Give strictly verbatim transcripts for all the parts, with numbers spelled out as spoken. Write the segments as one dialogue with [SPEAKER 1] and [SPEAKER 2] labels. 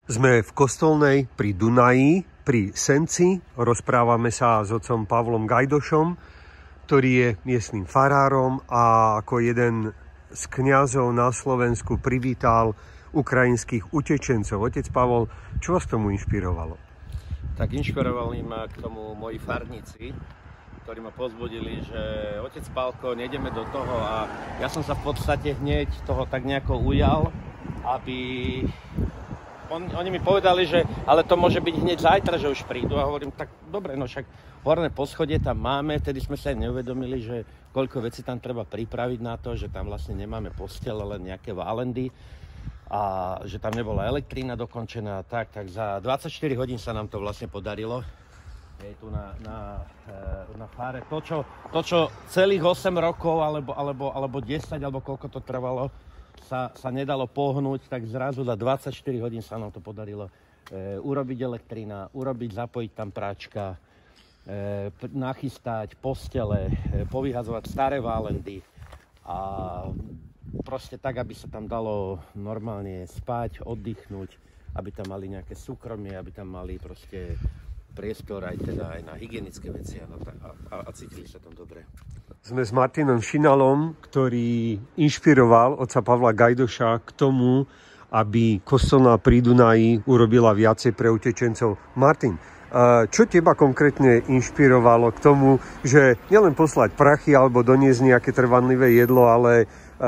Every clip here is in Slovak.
[SPEAKER 1] Sme v Kostolnej pri Dunaji, pri Senci. Rozprávame sa s otcom Pavlom Gajdošom, ktorý je miestnym farárom a ako jeden z kňazov na Slovensku privítal ukrajinských utečencov. Otec Pavol, čo vás tomu inšpirovalo?
[SPEAKER 2] Tak inšpirovali ma k tomu moji farníci, ktorí ma pozbudili, že otec Pálko, nejdeme do toho, a ja som sa v podstate hneď toho tak nejako ujal, aby... On, oni mi povedali, že ale to môže byť hneď zajtra, že už prídu, a hovorím, tak dobre, no však horné poschodie tam máme, tedy sme sa aj neuvedomili, že koľko vecí tam treba pripraviť na to, že tam vlastne nemáme postele, len nejaké válendy a že tam nebola elektrína dokončená, tak, tak za dvadsaťštyri hodín sa nám to vlastne podarilo. Je tu na, na, na fáre. To čo, to, čo celých osem rokov, alebo, alebo, alebo desať, alebo koľko to trvalo, sa, sa nedalo pohnúť, tak zrazu za dvadsaťštyri hodín sa nám to podarilo e, urobiť elektrina, urobiť, zapojiť tam práčka, e, nachystať postele, e, povyhazovať staré válendy a proste tak, aby sa tam dalo normálne spať, oddychnúť, aby tam mali nejaké súkromie, aby tam mali proste priestor aj teda aj na hygienické veci a, a, a cítili sa tam dobre.
[SPEAKER 1] Sme s Martinom Šinalom, ktorý inšpiroval otca Pavla Gajdoša k tomu, aby Kostolná pri Dunaji urobila viacej pre utečencov. Martin, čo teba konkrétne inšpirovalo k tomu, že nielen poslať prachy alebo doniesť nejaké trvanlivé jedlo, ale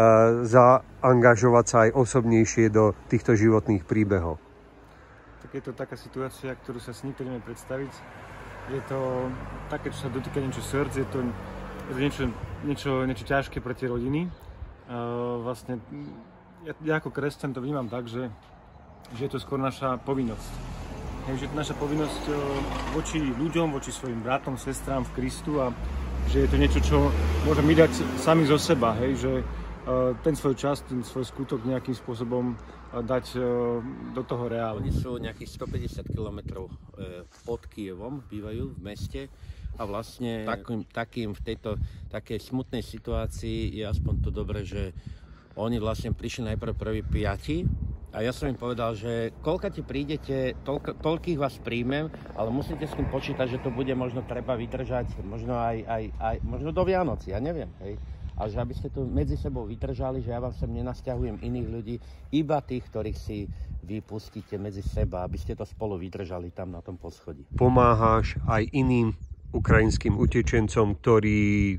[SPEAKER 1] zaangažovať sa aj osobnejšie do týchto životných príbehov?
[SPEAKER 3] Tak je to taká situácia, ktorú sa s nikto nevie predstaviť. Je to také, čo sa dotýka niečo srdc, je to, je to niečo, niečo, niečo ťažké pre tie rodiny. Uh, vlastne, ja, ja ako kresťan to vnímam tak, že, že je to skôr naša povinnosť. Hej, že je to naša povinnosť uh, voči ľuďom, voči svojim bratom, sestrám v Kristu, a že je to niečo, čo môžeme my dať sami zo seba. Hej, že uh, ten svoj čas, ten svoj skutok nejakým spôsobom dať do toho reálu.
[SPEAKER 2] Oni sú nejakých stopäťdesiat kilometrov pod Kyjevom, bývajú v meste, a vlastne takým, takým v tejto takej smutnej situácii je aspoň to dobré, že oni vlastne prišli najprv prví piati a ja som im povedal, že koľka ti prídete, toľko, toľkých vás príjmem, ale musíte s tým počítať, že to bude možno treba vydržať, možno aj, aj, aj možno do Vianoci, ja neviem, hej. A že aby ste tu medzi sebou vydržali, že ja vám sem nenasťahujem iných ľudí, iba tých, ktorých si vy pustíte medzi seba, aby ste to spolu vydržali tam na tom poschodí.
[SPEAKER 1] Pomáhaš aj iným ukrajinským utečencom, ktorí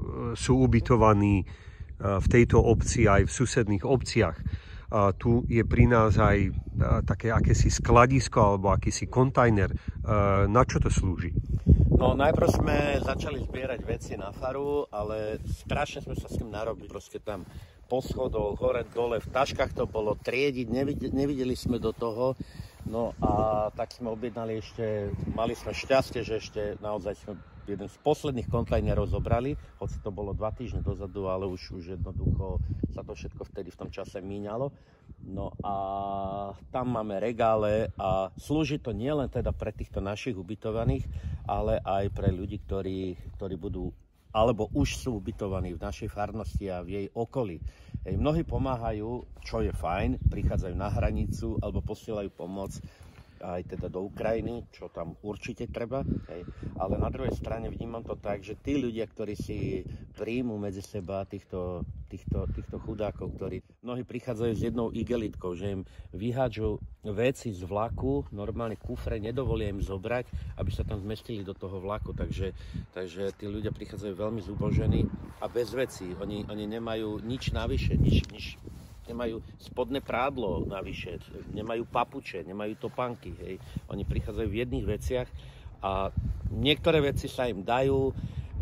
[SPEAKER 1] sú ubytovaní v tejto obci aj v susedných obciach. A tu je pri nás aj také akési skladisko alebo akýsi kontajner. Na čo to slúži?
[SPEAKER 2] No najprv sme začali zbierať veci na faru, ale strašne sme sa s tým narobili. Proste tam po schodoch, hore, dole, v taškách to bolo triediť, nevideli, nevideli sme do toho. No a tak sme objednali ešte, mali sme šťastie, že ešte naozaj sme jeden z posledných kontajnerov zobrali, hoci to bolo dva týždne dozadu, ale už, už jednoducho sa to všetko vtedy v tom čase míňalo. No a tam máme regále a slúži to nielen teda pre týchto našich ubytovaných, ale aj pre ľudí, ktorí, ktorí budú alebo už sú ubytovaní v našej farnosti a v jej okolí. Hej, mnohí pomáhajú, čo je fajn, prichádzajú na hranicu alebo posielajú pomoc aj teda do Ukrajiny, čo tam určite treba. Hej. Ale na druhej strane vnímam to tak, že tí ľudia, ktorí si príjmu medzi seba týchto, týchto, týchto chudákov, ktorí mnohí prichádzajú s jednou igelitkou, že im vyhádžu veci z vlaku, normálne kufre, nedovolia im zobrať, aby sa tam zmestili do toho vlaku. Takže, takže tí ľudia prichádzajú veľmi zubožení a bez vecí. Oni, oni nemajú nič navyše, nič, nič nemajú spodné prádlo navyše, nemajú papuče, nemajú topánky, hej. Oni prichádzajú v jedných veciach a niektoré veci sa im dajú e,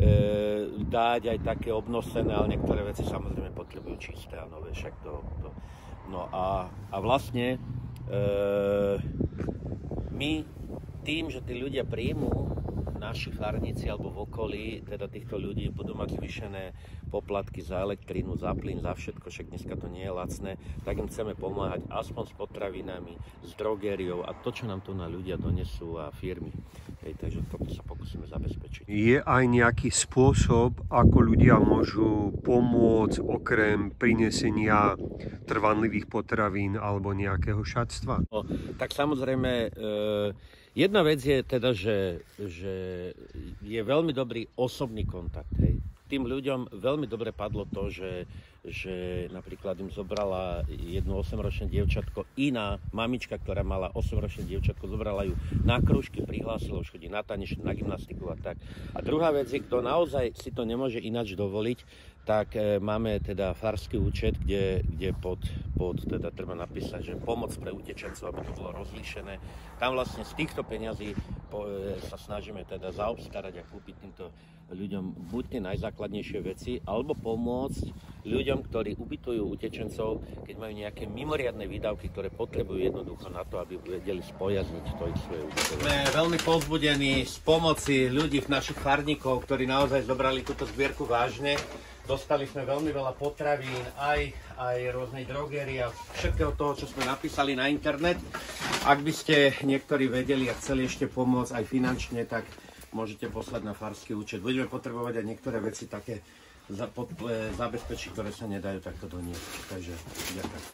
[SPEAKER 2] dať aj také obnosené, ale niektoré veci samozrejme potrebujú čisté a nové, však to, to. No a, a vlastne e, my tým, že tí ľudia príjmú naši farníci alebo v okolí, teda týchto ľudí, budú mať zvýšené poplatky za elektrínu, za plyn, za všetko, však dneska to nie je lacné, tak im chceme pomáhať aspoň s potravinami, s drogériou a to, čo nám tu na ľudia donesú a firmy. Hej, takže to sa pokúsime zabezpečiť.
[SPEAKER 1] Je aj nejaký spôsob, ako ľudia môžu pomôcť okrem prinesenia trvanlivých potravín alebo nejakého šatstva?
[SPEAKER 2] No, tak samozrejme, e, jedna vec je teda, že, že je veľmi dobrý osobný kontakt. Hej. Tým ľuďom veľmi dobre padlo to, že, že napríklad im zobrala jedno osemročné dievčatko, iná mamička, ktorá mala osemročné dievčatko, zobrala ju na krúžky, prihlásila, už chodí na tanečnú, na gymnastiku a tak. A druhá vec je, kto naozaj si to nemôže ináč dovoliť, tak e, máme teda farský účet, kde, kde pod, pod teda treba napísať, že pomoc pre utečencov, aby to bolo rozlíšené. Tam vlastne z týchto peňazí po, e, sa snažíme teda zaobstarať a kúpiť týmto ľuďom buď tie najzákladnejšie veci, alebo pomôcť ľuďom, ktorí ubytujú utečencov, keď majú nejaké mimoriadne výdavky, ktoré potrebujú jednoducho na to, aby vedeli spojazniť to ich svoje ubytovanie. Sme veľmi povzbudení z pomoci ľudí, našich farníkov, ktorí naozaj zobrali túto zbierku vážne. Dostali sme veľmi veľa potravín, aj, aj rôznej drogérie a všetkého toho, čo sme napísali na internet. Ak by ste niektorí vedeli a chceli ešte pomôcť aj finančne, tak môžete poslať na farský účet. Budeme potrebovať aj niektoré veci také zabezpečiť, ktoré sa nedajú takto doniesť. Takže ďakujem.